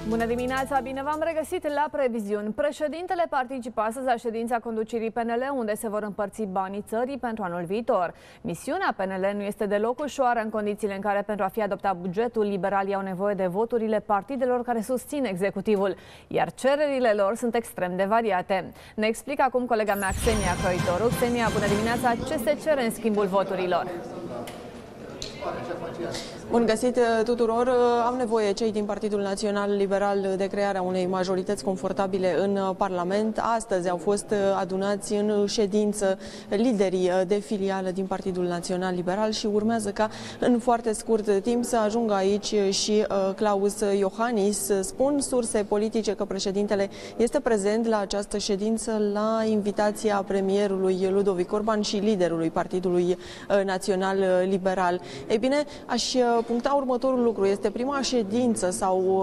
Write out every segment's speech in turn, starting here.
Bună dimineața, bine v-am regăsit la previziuni. Președintele participă astăzi la ședința conducerii PNL, unde se vor împărți banii țării pentru anul viitor. Misiunea PNL nu este deloc ușoară în condițiile în care, pentru a fi adoptat bugetul, liberalii au nevoie de voturile partidelor care susțin executivul, iar cererile lor sunt extrem de variate. Ne explică acum colega mea, Xenia Croitoru. Xenia, bună dimineața, ce se cere în schimbul voturilor? Bun găsit tuturor! Am nevoie cei din Partidul Național Liberal de crearea unei majorități confortabile în Parlament. Astăzi au fost adunați în ședință liderii de filială din Partidul Național Liberal și urmează ca în foarte scurt timp să ajungă aici și Klaus Iohannis. Spun surse politice că președintele este prezent la această ședință la invitația premierului Ludovic Orban și liderului Partidului Național Liberal. Ei bine, aș puncta următorul lucru. Este prima ședință sau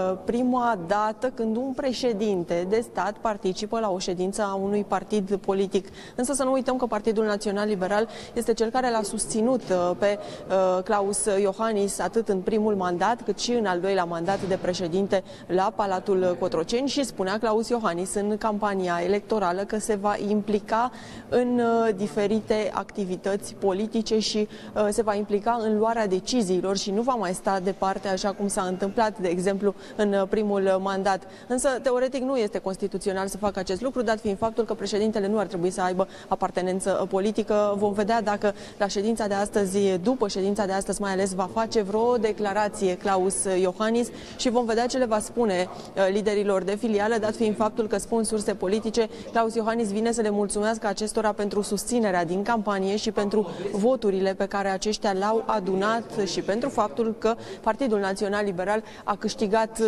prima dată când un președinte de stat participă la o ședință a unui partid politic. Însă să nu uităm că Partidul Național Liberal este cel care l-a susținut pe Klaus Iohannis atât în primul mandat cât și în al doilea mandat de președinte la Palatul Cotroceni și spunea Klaus Iohannis în campania electorală că se va implica în diferite activități politice și se va implica în luarea deciziilor și nu va mai sta departe așa cum s-a întâmplat, de exemplu, în primul mandat. Însă, teoretic, nu este constituțional să facă acest lucru, dat fiind faptul că președintele nu ar trebui să aibă apartenență politică. Vom vedea dacă la ședința de astăzi, după ședința de astăzi mai ales, va face vreo declarație Klaus Iohannis și vom vedea ce le va spune liderilor de filială, dat fiind faptul că, spun surse politice, Klaus Iohannis vine să le mulțumească acestora pentru susținerea din campanie și pentru voturile pe care aceștia le-au adunat și pentru faptul că Partidul Național Liberal a câștigat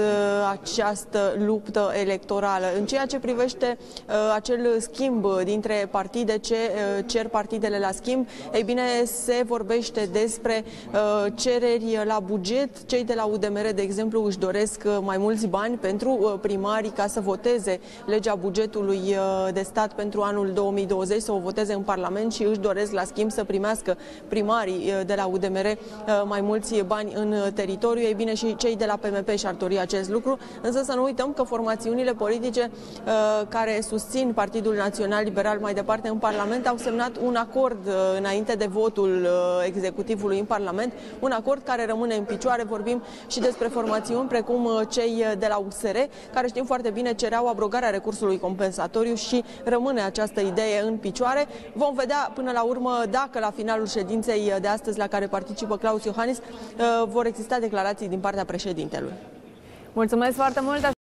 această luptă electorală. În ceea ce privește acel schimb dintre partide, ce cer partidele la schimb, ei bine, se vorbește despre cereri la buget. Cei de la UDMR, de exemplu, își doresc mai mulți bani pentru primarii ca să voteze legea bugetului de stat pentru anul 2020, să o voteze în Parlament și își doresc la schimb să primească primarii de la UDMR mai mulți bani în teritoriu. Ei bine, și cei de la PMP și-ar dori acest lucru, însă să nu uităm că formațiunile politice care susțin Partidul Național Liberal mai departe în Parlament au semnat un acord înainte de votul executivului în Parlament, un acord care rămâne în picioare. Vorbim și despre formațiuni precum cei de la USR, care știm foarte bine cereau abrogarea recursului compensatoriu și rămâne această idee în picioare. Vom vedea până la urmă dacă la finalul ședinței de astăzi la care participă Klaus Iohannis vor exista declarații din partea președintelui. Mulțumesc foarte mult!